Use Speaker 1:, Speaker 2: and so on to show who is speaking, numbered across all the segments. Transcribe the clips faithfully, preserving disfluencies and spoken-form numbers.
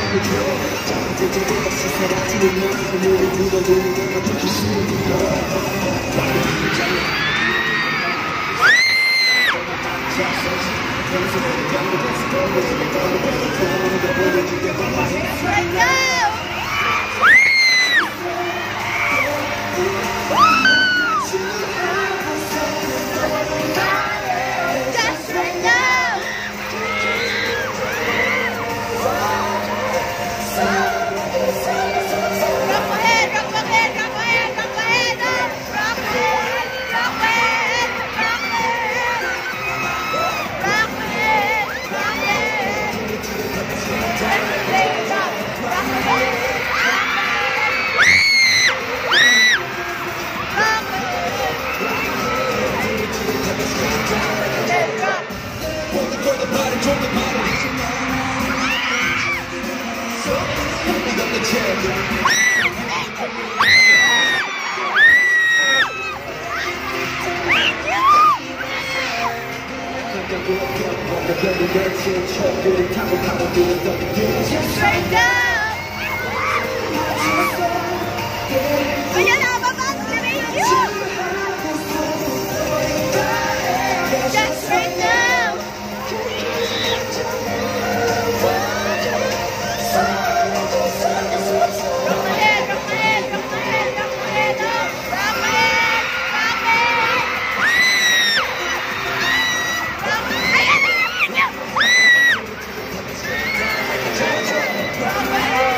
Speaker 1: Straight down. Ayan na, babang you. Just straight down. Rock my head, rock my head, rock my head, rock my head, rock my head, rock my head. Rock my head. Ayan na, ayan na. Rock my head.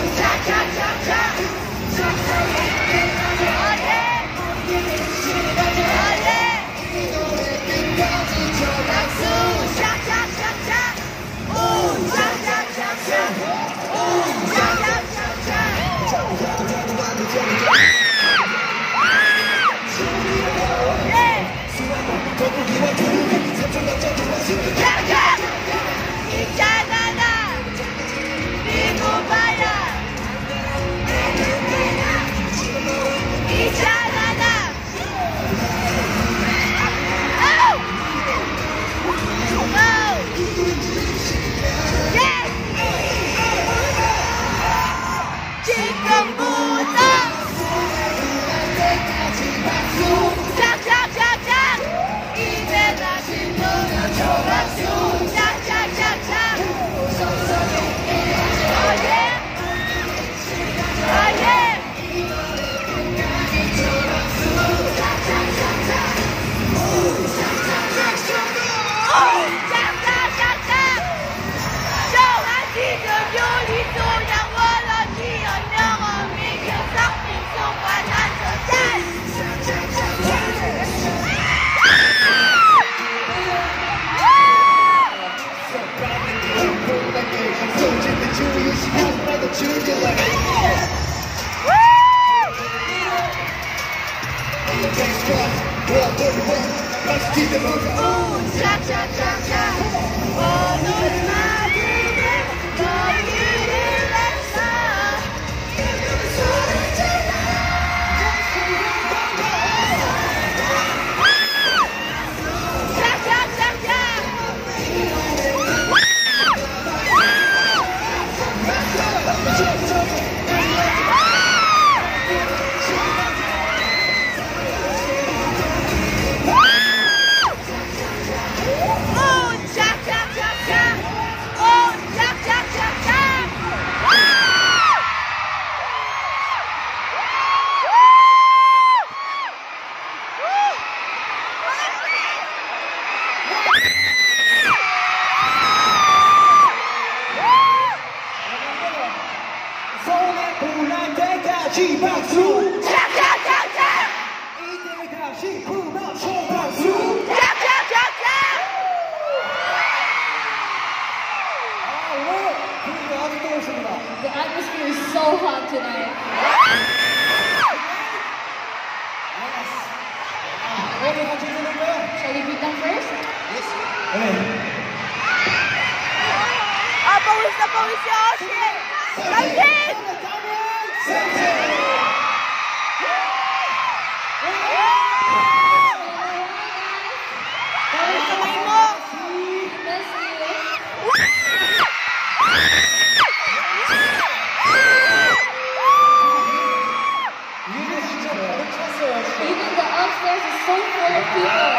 Speaker 1: Cha cha cha cha.
Speaker 2: Let's keep it moving.
Speaker 1: Ooh, cha cha cha cha. Oh, no, it's not moving. Don't get it, let's stop. Cha cha cha cha.
Speaker 2: 박수!
Speaker 1: 차차차차!
Speaker 2: 이때 다시 불면 총박수!
Speaker 1: 차차차차!
Speaker 2: 아, 오늘 분위기가 아주 뜨겁습니다.
Speaker 3: The atmosphere is so hot tonight.
Speaker 2: 오늘 같이 해볼까요?
Speaker 3: Shall we greet them first?
Speaker 2: 네.
Speaker 1: 아, 보이스, 보이스, 어시! 삼신!
Speaker 3: Even the upstairs is so full of people.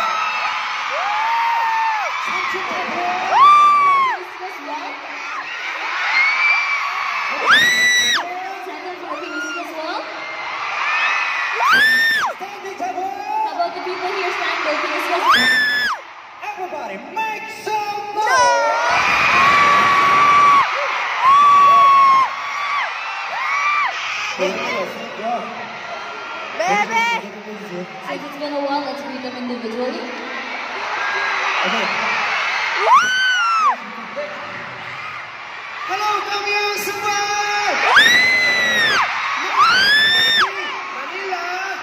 Speaker 3: How about the people here standing? Can you see us?
Speaker 2: Everybody make some noise!
Speaker 1: Baby!
Speaker 3: Since it's been a while, let's greet them individually.
Speaker 2: Hello, Damian Suwan! Manila!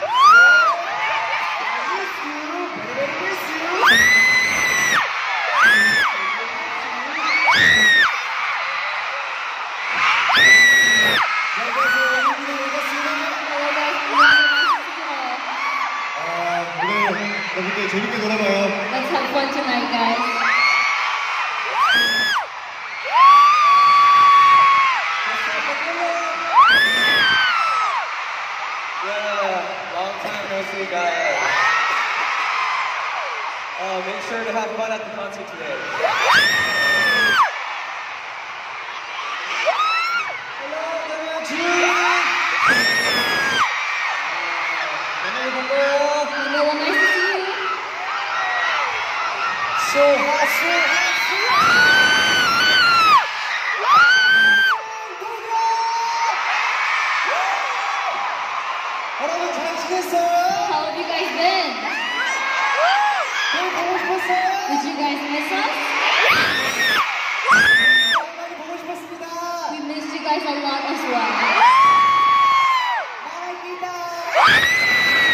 Speaker 2: I miss you, very, very miss you! 여러분들 재밌게 놀아봐요.
Speaker 3: Let's have fun tonight, guys.
Speaker 4: Yeah, long time no see, guys. Uh, make sure to have fun at the concert today. Hello, Damian Jun.
Speaker 3: Hello, nice to see you.
Speaker 2: So hot, so hot, 여러분 잘 지냈어요?
Speaker 3: How have you guys been?
Speaker 2: 또 보고 싶었어요?
Speaker 3: Did you guys miss us?
Speaker 2: 많이 보고 싶었습니다.
Speaker 3: We missed you guys a lot as well.
Speaker 2: 사랑합니다.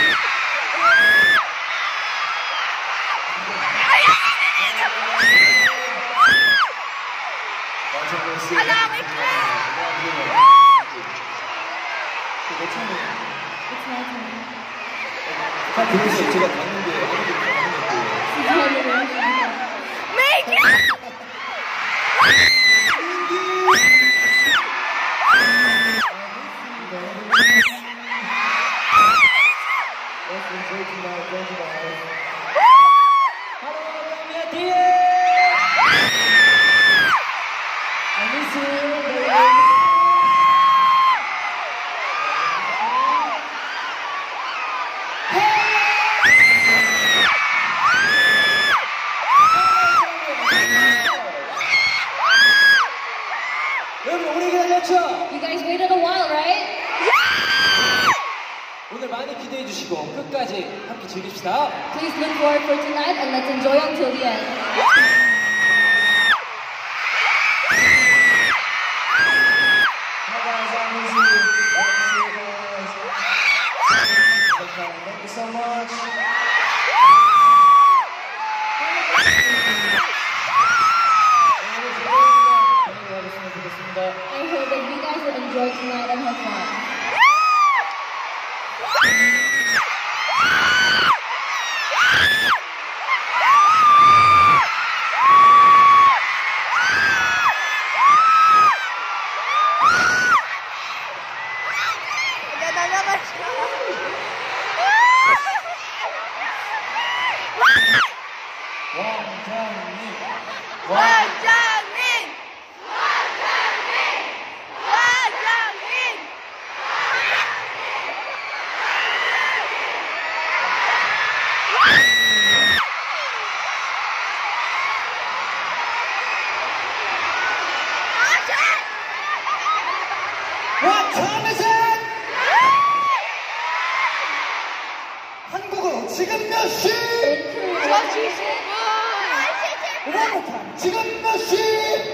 Speaker 1: Alam, ikla!
Speaker 3: It's my turn.
Speaker 4: 다 들으세요. 제가 봤는데 아무도 못 봤는데.
Speaker 1: Make it!
Speaker 4: 여러분 오래 기다렸죠?
Speaker 3: You guys waited a while, right?
Speaker 4: 오늘 많이 기대해 주시고 끝까지 함께 즐깁시다.
Speaker 3: Please look forward for tonight and let's enjoy until the end.
Speaker 4: Bye bye.
Speaker 2: so much.
Speaker 3: I hope that you guys will enjoy tonight and have fun.
Speaker 1: Ganda naman siya.
Speaker 2: 왕장님.
Speaker 1: 원장님! 원장님!
Speaker 2: What time is it? 한국어 지금 몇 시? One more time. 지금 몇 시?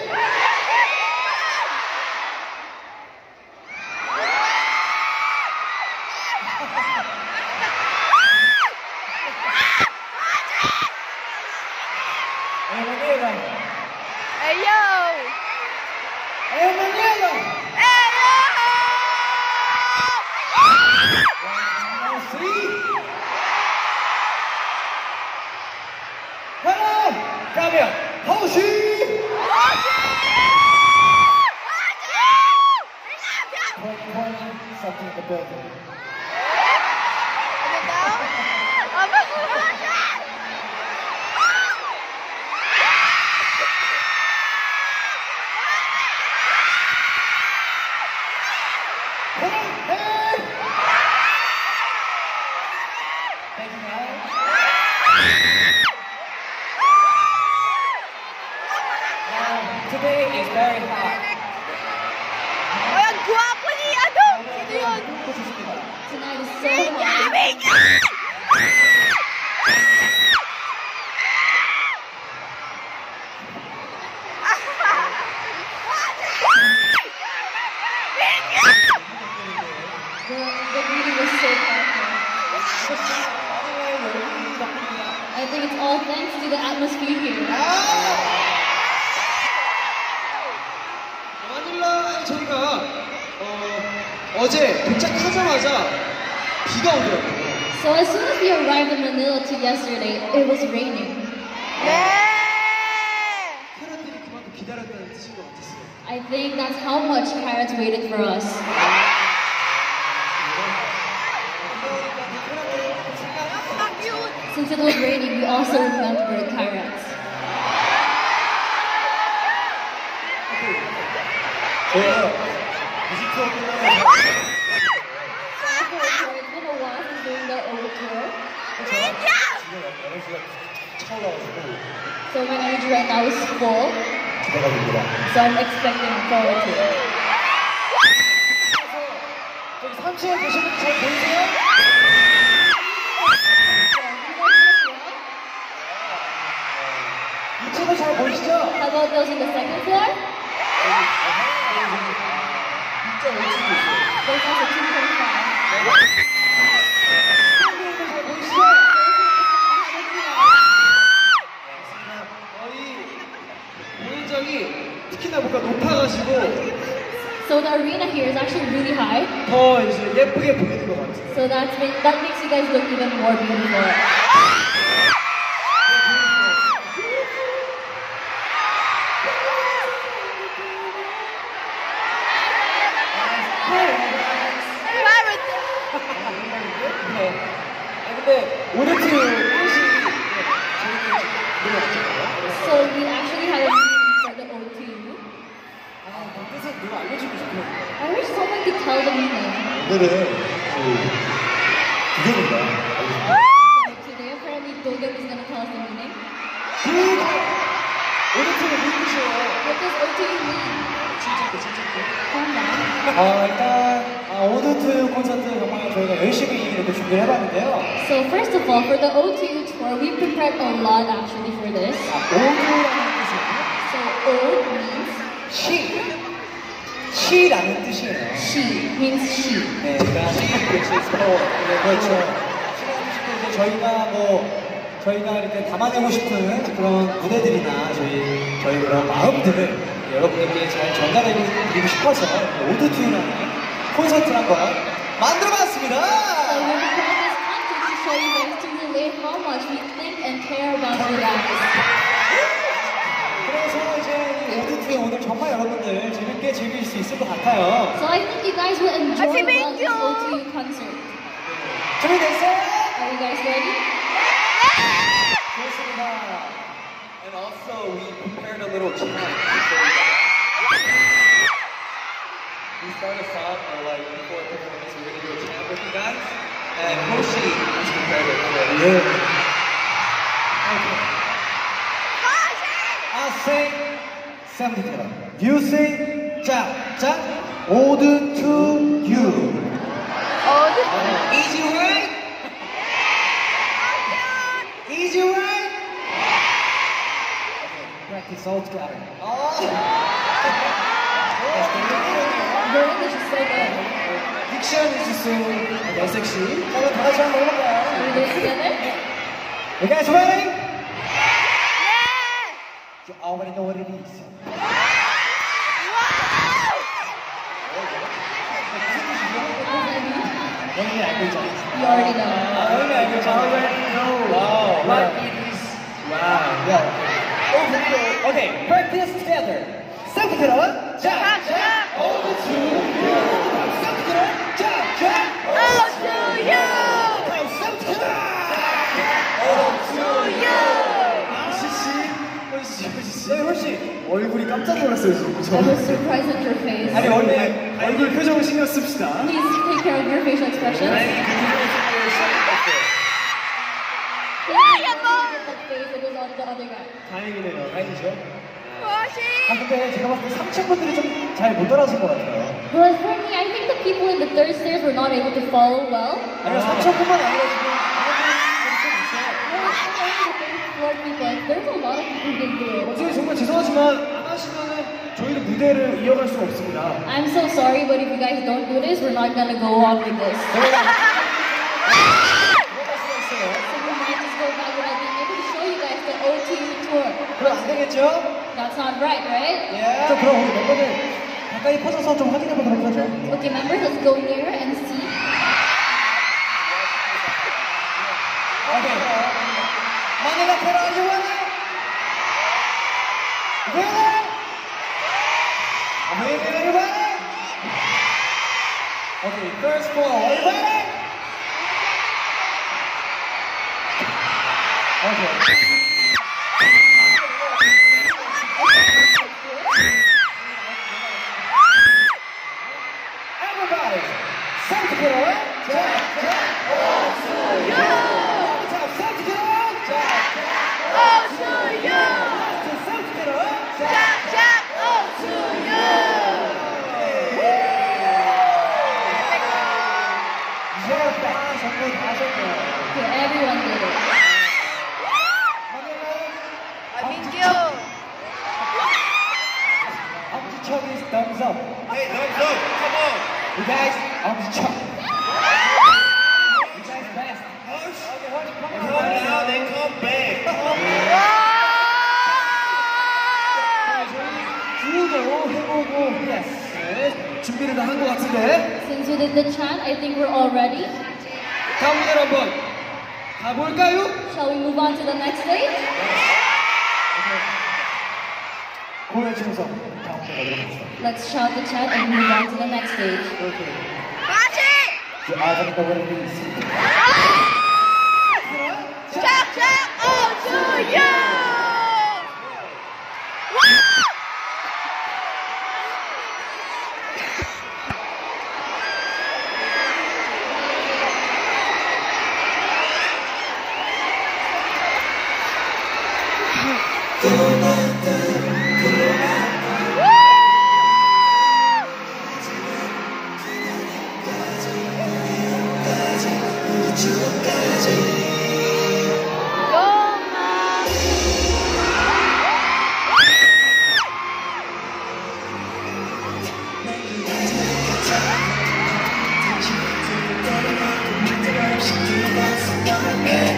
Speaker 2: 에마니엘라.
Speaker 1: 에이요!
Speaker 2: 에마니엘라.
Speaker 1: 에이요!
Speaker 2: Hello. 가면 허시. Point, point, something in the building. Thank you, guys.
Speaker 4: Um, today is very hot.
Speaker 1: Ay, ang gwapo ni ano? Sino yun?
Speaker 3: Tonight is so hot.
Speaker 1: Miguel!
Speaker 3: The, the meeting was so powerful. I think it's all thanks to the atmosphere here.
Speaker 2: 마닐라 저희가 어, 어제 도착하자마자 비가 오더라고요.
Speaker 3: So as soon as we arrived in Manila to yesterday, it was raining.
Speaker 1: 네!
Speaker 2: 팬들이 그만큼 기다렸다는 뜻인 것 같았어요.
Speaker 3: I think that's how much Pirates waited for us. Since it was raining, we also remembered Pirates.
Speaker 2: 저희가 뮤직 투어 끝나고
Speaker 3: It's been a while since doing the old tour.
Speaker 2: 지금 에너지가 차올라가지고
Speaker 3: So my energy right now is full.
Speaker 2: 기대가 됩니다.
Speaker 3: So I'm expecting forward to it.
Speaker 2: 저기 삼 층에 계신 분 잘 보이세요? 이 층은 잘 보이시죠?
Speaker 3: How about those in the second floor?
Speaker 2: 진짜 왼쪽에 있어요.
Speaker 3: There's also two point five.
Speaker 2: 잘 보이시죠? 거의 공연장이 특히나 뭔가 높아가지고
Speaker 3: So the arena here is actually really high.
Speaker 2: 더 이제 예쁘게 보이는 것 같아요.
Speaker 3: So that's make, that makes you guys look even more beautiful.
Speaker 2: 네. 아, 근데 오늘트 뜻이
Speaker 3: So we actually had a meeting for the O two.
Speaker 2: 아, 그 뜻은 누가 알려주고 싶어요.
Speaker 3: I wish someone could tell the meaning.
Speaker 2: 오늘은 구경입니다.
Speaker 3: So today apparently Dogem is going to tell us the meaning.
Speaker 2: 오늘트는 무슨 뜻이에요?
Speaker 3: What does O two mean?
Speaker 2: 진짜게 진짜게.
Speaker 3: Calm down.
Speaker 2: 아, 일단 아, 오늘트 콘서트 정말 저희가 열심히 이렇게 준비를 해봤는데요.
Speaker 3: So first of all, for the O two tour, we prepared a lot actually for this.
Speaker 2: 아, 오드라는 뜻이에요.
Speaker 3: So O means
Speaker 2: 시. 시라는 뜻이에요.
Speaker 3: she, means she.
Speaker 2: 네, 그러니까 시, 그렇죠. 그렇죠. 시라는 저희가 뭐 저희가 이렇게 담아내고 싶은 그런 무대들이나 저희 저희 그런 마음들을 여러분에게 잘 전달해드리고 싶어서 오드튠이라는 콘서트를 한번 만들어봤습니다.
Speaker 3: So we prepared this concert to show you guys to relate how much we think and care about you guys.
Speaker 2: 그래서 이제 이 오드튠 오늘 정말 여러분들 재밌게 즐길 수 있을 것 같아요.
Speaker 3: So I think you guys will enjoy
Speaker 1: Happy
Speaker 3: well this
Speaker 1: Bingo!
Speaker 3: O T U concert.
Speaker 2: 준비됐어요?
Speaker 3: Are you guys ready?
Speaker 2: 좋습니다.
Speaker 4: And also, we prepared a little chant. We start a song, or like before a performance, we're gonna do a chant with you guys. And Hoshi has prepared it for you.
Speaker 2: 네. I sing, 쌤부터. You sing, 짝, 짝, ode to you.
Speaker 4: Easy right?
Speaker 2: Easy right? Practice all together.
Speaker 3: Your English is so good.
Speaker 2: 딕션 is so 네, 섹시. 자, 그럼 다 같이 한번 해볼까요?
Speaker 3: Can we do it together?
Speaker 2: You guys ready? You already know what it is. 영미 알고 있잖아.
Speaker 3: You already know.
Speaker 2: 아, 영미 알고 있잖아.
Speaker 4: Already know
Speaker 2: Wow.
Speaker 4: what it is. Wow.
Speaker 2: Yeah. Okay, practice together. 싹 들어. 자, 자. Over to you. 싹 들어. 자, 자. Over to you. 싹 들어. Over to you. 시시. 호시, 호시. 네, 호시. 얼굴이 깜짝 놀랐어요, 지금.
Speaker 3: I was surprised at your face.
Speaker 2: 아니, 원래 얼굴 표정을 신경 씁시다.
Speaker 3: Please take care of your facial expressions. The face that goes on to the other guy.
Speaker 2: 다행이네요. 다행이죠. 아, 근데 제가 봤을 때 삼 층 분들이 좀 잘 못 알아서 것 같아요.
Speaker 3: But for me, I think the people in the third stairs were not able to follow well.
Speaker 2: 아니요, 삼 층뿐만 아니라 지금 다른 분들이 좀 있어요.
Speaker 3: I was wondering the third floor people. There's a lot of people who didn't do it.
Speaker 2: 어제 정말 죄송하지만 안 하시면은 저희는 무대를 이어갈 수가 없습니다.
Speaker 3: I'm so sorry, but if you guys don't do this, we're not gonna go on with this. So we might just go back without being able to show you guys the O T U tour.
Speaker 2: 그럼 안 되겠죠?
Speaker 3: That's not right, right?
Speaker 2: 예. 그럼 우리 멤버들 가까이 퍼져서 좀 확인해 보도록 하죠.
Speaker 3: Okay, members, let's go near and see.
Speaker 2: 오케이. 마닐라 테러 you wanna? Really? Really, everybody? Okay, first floor, everybody? Okay. Everybody, 싹 들어. 자, 자, 오수유. 자, 싹 들어. 자, 자, 오수유. 싹 들어. 자, 이제 다 전부 다 하셨고요.
Speaker 3: Okay, everyone did it.
Speaker 2: 엄지척 is thumbs up.
Speaker 4: Hey, thumbs up. Come on.
Speaker 2: You guys, 엄지척. You guys best.
Speaker 4: Come on now, they come back.
Speaker 2: 구도 해보고 yes. 준비를 다 한 것 같은데.
Speaker 3: Since we did the chant, I think we're all ready.
Speaker 2: 다음 무대로 한번 가볼까요?
Speaker 3: Shall we move on to the next stage?
Speaker 2: 고해주면서 다음 무대 가도록 하겠습니다.
Speaker 3: Let's shout the chant and move on to the next stage.
Speaker 2: You already know what it is.
Speaker 1: Yeah.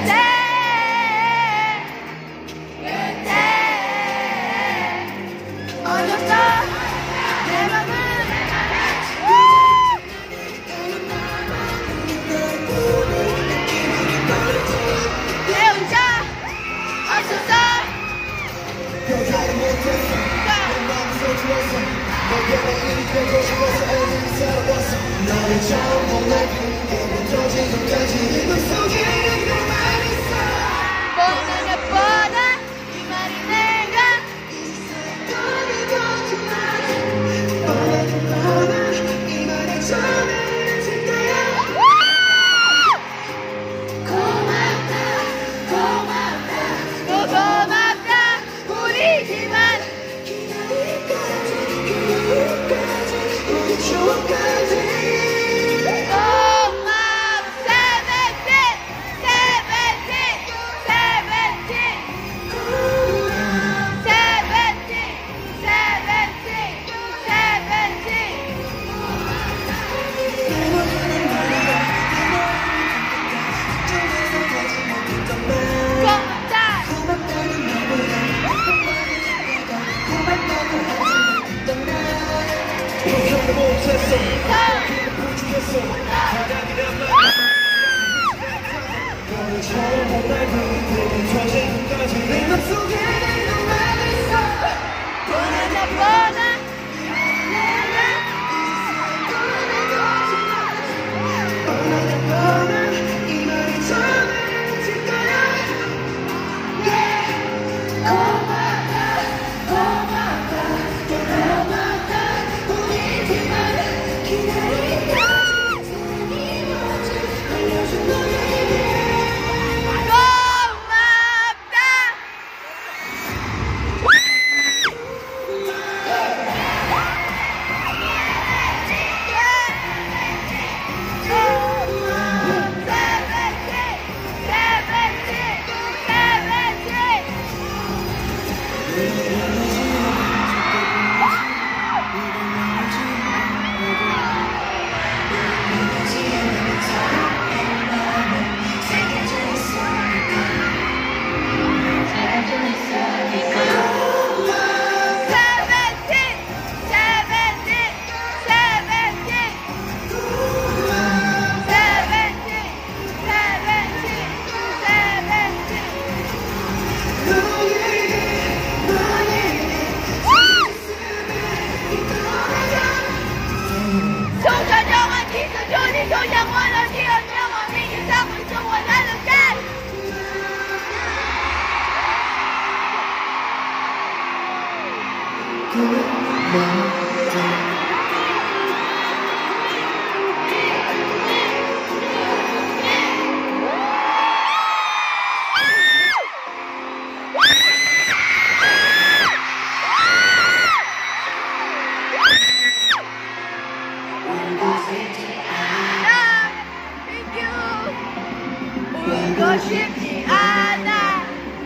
Speaker 1: 울고 싶지 않아.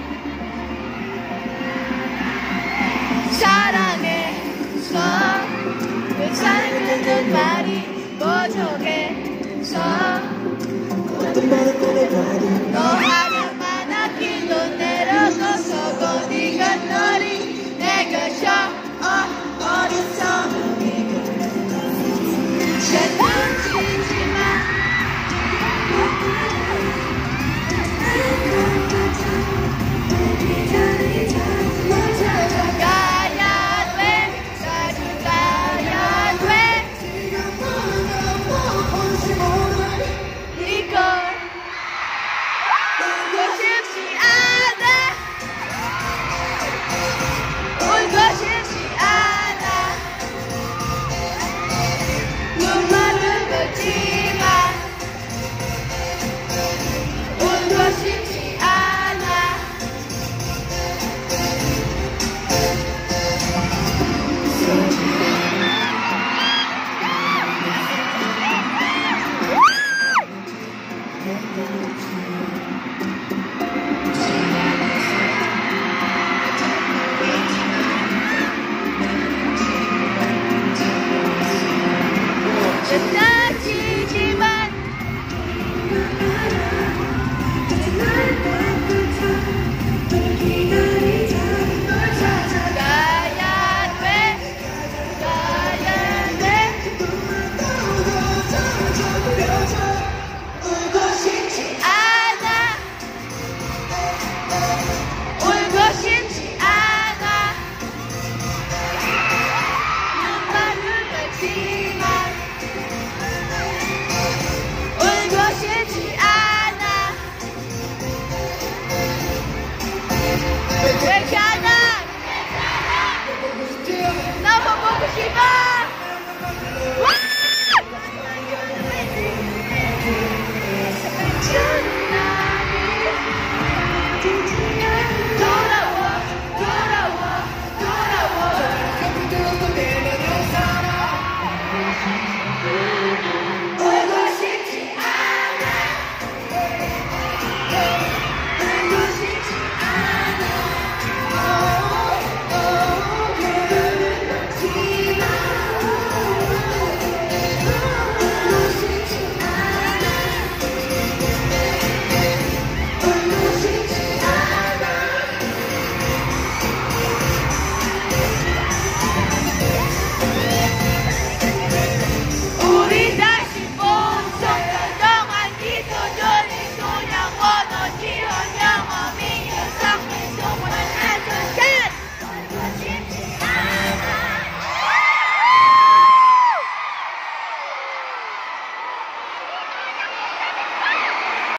Speaker 1: 사랑해서 왜 사랑하는 말이 부족해서 어떤 말을 꺼내봐도 너